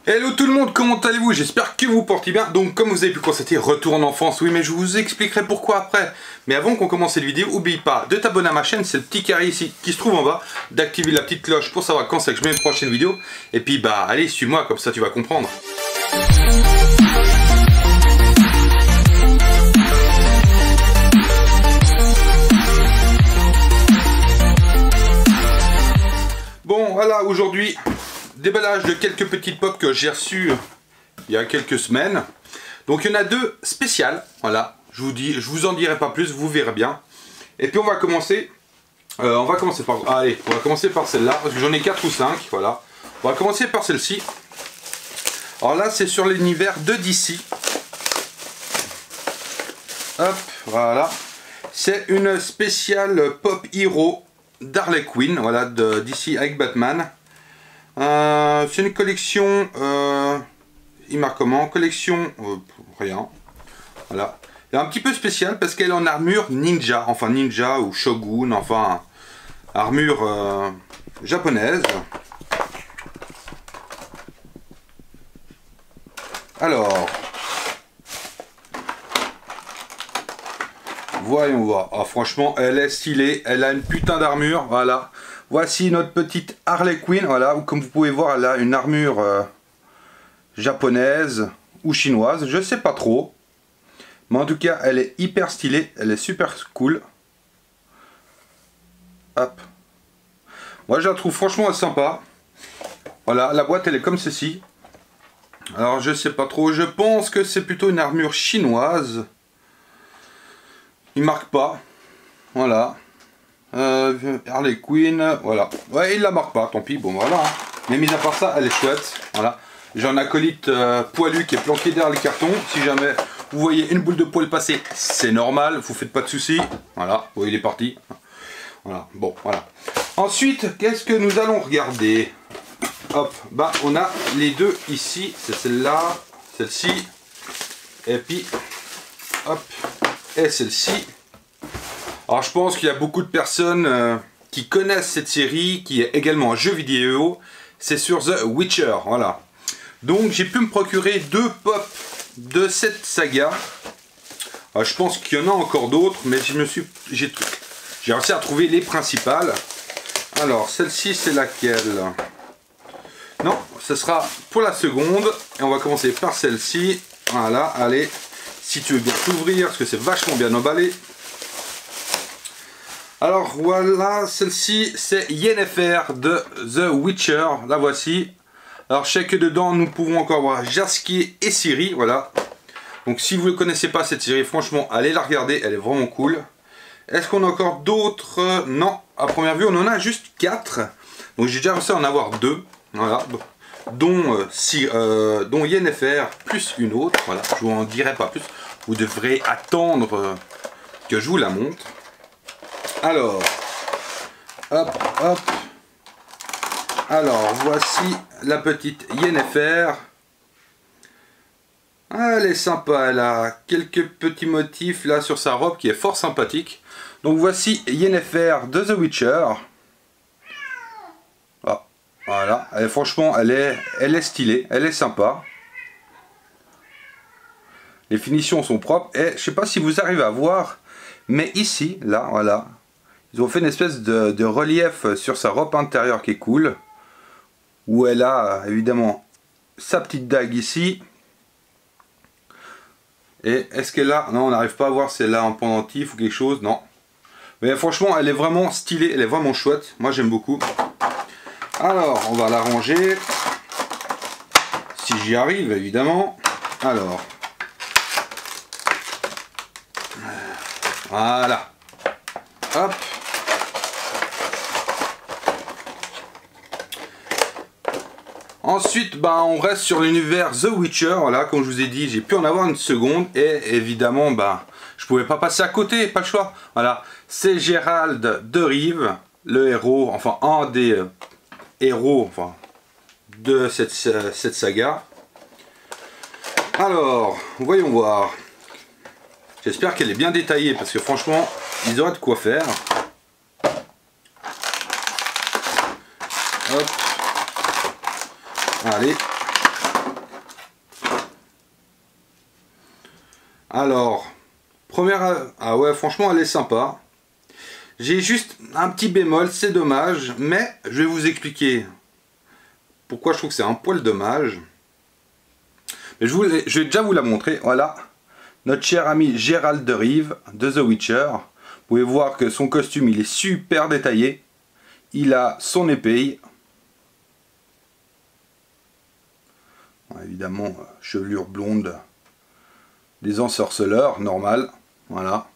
Hello tout le monde, comment allez-vous? J'espère que vous portez bien. Donc comme vous avez pu constater, retour en enfance, oui mais je vous expliquerai pourquoi après. Mais avant qu'on commence cette vidéo, n'oublie pas de t'abonner à ma chaîne, c'est le petit carré ici qui se trouve en bas, d'activer la petite cloche pour savoir quand c'est que je mets une prochaine vidéo. Et puis bah allez, suis-moi, comme ça tu vas comprendre. Bon voilà, aujourd'hui déballage de quelques petites pop que j'ai reçues il y a quelques semaines. Donc il y en a deux spéciales, voilà. Je vous en dirai pas plus, vous verrez bien. Et puis on va commencer par celle-là, parce que j'en ai 4 ou 5, voilà. On va commencer par celle-ci. Alors là c'est sur l'univers de DC. Hop, voilà. C'est une spéciale Pop Hero d'Harley Quinn, voilà, de DC avec Batman. C'est une collection, il marque comment? Collection, rien, voilà. Elle est un petit peu spéciale parce qu'elle est en armure ninja, enfin ninja ou shogun, enfin armure japonaise. Alors, voyons voir. Ah, franchement, elle est stylée, elle a une putain d'armure, voilà. Voici notre petite Harley Quinn, voilà, comme vous pouvez voir, elle a une armure japonaise ou chinoise, je sais pas trop. Mais en tout cas, elle est hyper stylée, elle est super cool. Hop. Moi, je la trouve franchement sympa. Voilà, la boîte, elle est comme ceci. Alors, je sais pas trop, je pense que c'est plutôt une armure chinoise. Il marque pas. Voilà. Harley Quinn, voilà. Ouais, il la marque pas, tant pis, bon voilà. Mais mis à part ça, elle est chouette. Voilà. J'ai un acolyte poilu qui est planqué derrière le carton. Si jamais vous voyez une boule de poil passer, c'est normal, vous faites pas de soucis. Voilà, vous voyez, il est parti. Voilà, bon, voilà. Ensuite, qu'est-ce que nous allons regarder? Hop, bah on a les deux ici, c'est celle-là, celle-ci, et puis, hop, et celle-ci. Alors je pense qu'il y a beaucoup de personnes qui connaissent cette série, qui est également un jeu vidéo. C'est sur The Witcher, voilà. Donc j'ai pu me procurer deux pop de cette saga. Alors, je pense qu'il y en a encore d'autres, mais j'ai réussi à trouver les principales. Alors celle-ci c'est laquelle? Non, ce sera pour la seconde. Et on va commencer par celle-ci. Voilà, allez, si tu veux bien t'ouvrir, parce que c'est vachement bien emballé. Alors voilà, celle-ci c'est Yennefer de The Witcher, la voici. Alors je sais que dedans nous pouvons encore voir Jaskier et Ciri, voilà. Donc si vous ne connaissez pas cette série, franchement allez la regarder, elle est vraiment cool. Est-ce qu'on a encore d'autres? Non, à première vue on en a juste 4. Donc j'ai déjà réussi à en avoir 2, voilà. Dont Yennefer plus une autre, voilà. Je vous en dirai pas plus, vous devrez attendre que je vous la montre. Alors, hop, hop. Alors, voici la petite Yennefer. Elle est sympa, elle a quelques petits motifs là sur sa robe qui est fort sympathique. Donc voici Yennefer de The Witcher. Ah, voilà, franchement, elle est stylée, elle est sympa. Les finitions sont propres et je sais pas si vous arrivez à voir, mais ici, là, voilà. Ils ont fait une espèce de relief sur sa robe intérieure qui est cool. Où elle a évidemment sa petite dague ici. Et est-ce qu'elle a... Non, on n'arrive pas à voir si elle a un pendentif ou quelque chose. Non. Mais franchement, elle est vraiment stylée. Elle est vraiment chouette. Moi, j'aime beaucoup. Alors, on va la ranger. Si j'y arrive, évidemment. Alors. Voilà. Hop. Ensuite, bah, on reste sur l'univers The Witcher, voilà, comme je vous ai dit, j'ai pu en avoir une seconde, et évidemment, bah, je pouvais pas passer à côté, pas le choix, voilà, c'est Geralt de Rive, le héros, enfin, un des héros, enfin, de cette saga. Alors, voyons voir, j'espère qu'elle est bien détaillée, parce que franchement, ils auraient de quoi faire. Hop. Allez. Alors, première... Ah ouais, franchement, elle est sympa. J'ai juste un petit bémol, c'est dommage, mais je vais vous expliquer pourquoi je trouve que c'est un poil dommage. Mais je vais déjà vous la montrer. Voilà, notre cher ami Gérald de Rive de The Witcher. Vous pouvez voir que son costume, il est super détaillé. Il a son épée. Bon, évidemment, chevelure blonde des ensorceleurs, normal. Voilà.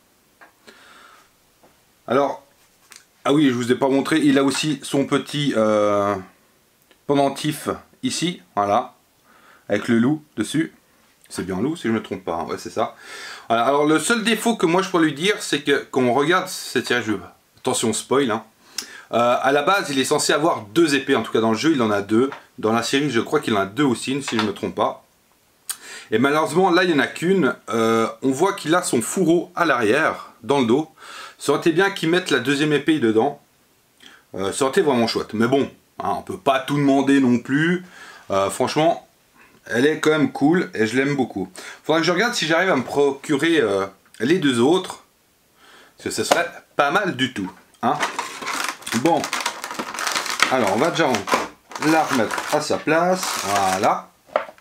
Alors, ah oui, je vous ai pas montré, il a aussi son petit pendentif ici, voilà, avec le loup dessus. C'est bien loup si je me trompe pas, hein. Ouais, c'est ça. Voilà. Alors le seul défaut que moi je pourrais lui dire, c'est que quand on regarde cette série, attention spoil, hein. À la base il est censé avoir 2 épées, en tout cas dans le jeu il en a 2. Dans la série je crois qu'il en a 2 aussi, si je me trompe pas. Et malheureusement là il n'y en a qu'une. On voit qu'il a son fourreau à l'arrière, dans le dos. Ça aurait été bien qu'ils mettent la 2e épée dedans. Ça aurait été vraiment chouette. Mais bon, hein, on peut pas tout demander non plus. Franchement, elle est quand même cool et je l'aime beaucoup. Faudra que je regarde si j'arrive à me procurer les 2 autres. Parce que ce serait pas mal du tout. Hein. Bon, alors on va déjà la remettre à sa place. Voilà.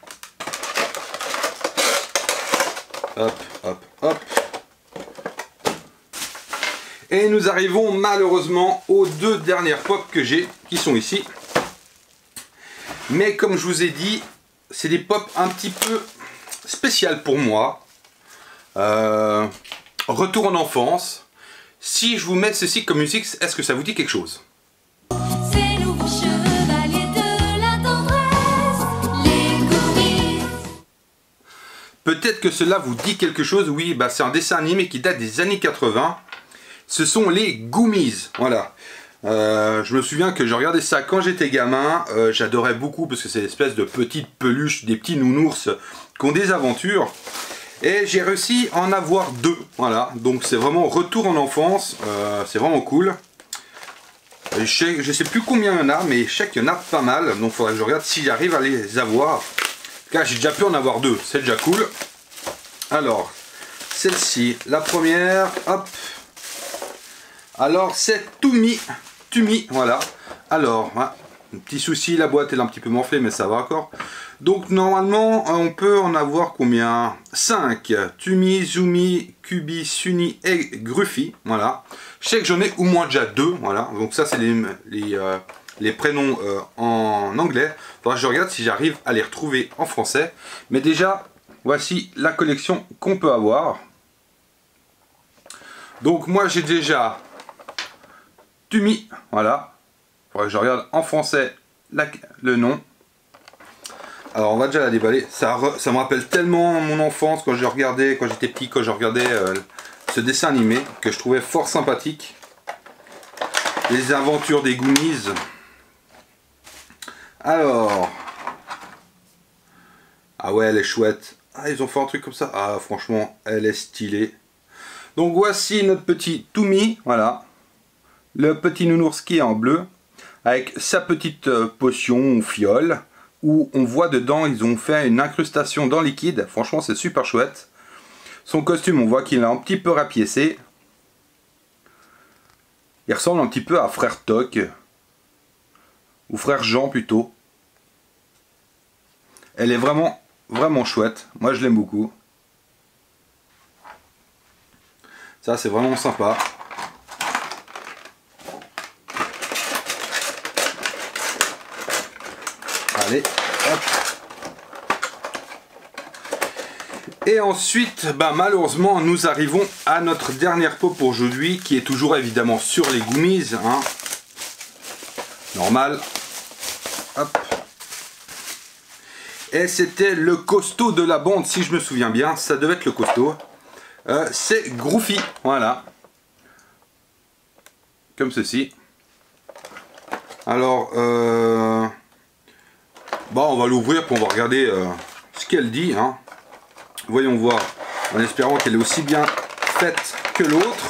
Hop, hop, hop. Et nous arrivons malheureusement aux 2 dernières pop que j'ai, qui sont ici. Mais comme je vous ai dit, c'est des pop un petit peu spéciales pour moi. Retour en enfance. Si je vous mets ceci comme musique, est-ce que ça vous dit quelque chose? Ces nouveaux chevaliers de la tendresse, les Goomies. Peut-être que cela vous dit quelque chose. Oui, bah c'est un dessin animé qui date des années 80. Ce sont les Goomies, voilà. Je me souviens que je regardais ça quand j'étais gamin. J'adorais beaucoup parce que c'est l'espèce de petites peluches, des petits nounours qui ont des aventures. Et j'ai réussi à en avoir 2, voilà. Donc c'est vraiment retour en enfance, c'est vraiment cool. Je sais plus combien il y en a, mais je sais qu'il y en a pas mal. Donc il faudrait que je regarde si j'arrive à les avoir. En tout cas, j'ai déjà pu en avoir 2, c'est déjà cool. Alors, celle-ci, la première, hop. Alors c'est Tumi, voilà. Alors, hein, un petit souci, la boîte elle est un petit peu morflée, mais ça va encore. Donc normalement, on peut en avoir combien? 5. Tumi, Zumi, Kubi, Suni et Gruffy, voilà. Je sais que j'en ai au moins déjà 2, voilà. Donc ça c'est les prénoms en anglais. Faudra que je regarde si j'arrive à les retrouver en français. Mais déjà, voici la collection qu'on peut avoir. Donc moi j'ai déjà Tumi, voilà. Faudrait que je regarde en français le nom. Alors on va déjà la déballer. Ça me rappelle tellement mon enfance quand j'étais petit, quand je regardais ce dessin animé que je trouvais fort sympathique. Les aventures des Goonies. Alors. Ah ouais, elle est chouette. Ah, ils ont fait un truc comme ça. Ah, franchement, elle est stylée. Donc voici notre petit Tumi, voilà. Le petit nounours qui est en bleu, avec sa petite potion ou fiole, où on voit dedans, ils ont fait une incrustation dans liquide. Franchement, c'est super chouette. Son costume, on voit qu'il est un petit peu rapiécé. Il ressemble un petit peu à Frère Toc, ou Frère Jean plutôt. Elle est vraiment, vraiment chouette. Moi, je l'aime beaucoup. Ça, c'est vraiment sympa. Allez, hop. Et ensuite, bah, malheureusement, nous arrivons à notre dernière pop pour aujourd'hui, qui est toujours évidemment sur les Goomies, hein. Normal. Hop. Et c'était le costaud de la bande, si je me souviens bien, ça devait être le costaud. C'est Gruffy, voilà. Comme ceci. Alors, bon, on va l'ouvrir pour on va regarder ce qu'elle dit, hein. Voyons voir, en espérant qu'elle est aussi bien faite que l'autre.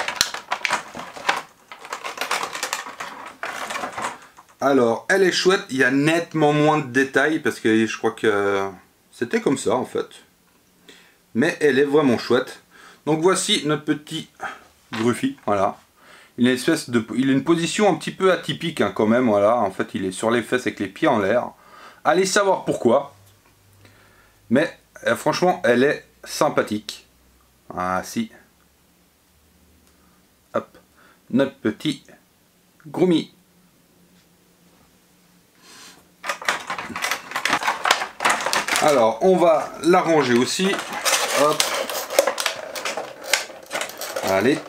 Alors, elle est chouette, il y a nettement moins de détails, parce que je crois que c'était comme ça, en fait. mais elle est vraiment chouette. Donc voici notre petit Gruffy, voilà. Il a une position un petit peu atypique hein, quand même, voilà. En fait, il est sur les fesses avec les pieds en l'air. Allez savoir pourquoi. Mais franchement, elle est sympathique. Ah si. Hop, notre petit Groomy. Alors, on va la ranger aussi. Hop. Allez.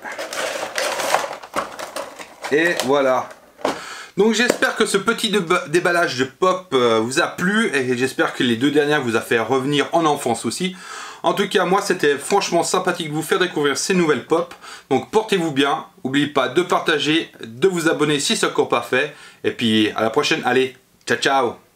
Et voilà. Donc j'espère que ce petit déballage de pop vous a plu. Et j'espère que les 2 dernières vous a fait revenir en enfance aussi. En tout cas, moi, c'était franchement sympathique de vous faire découvrir ces nouvelles pop. Donc portez-vous bien. N'oubliez pas de partager, de vous abonner si ce n'est encore pas fait. Et puis à la prochaine. Allez, ciao ciao.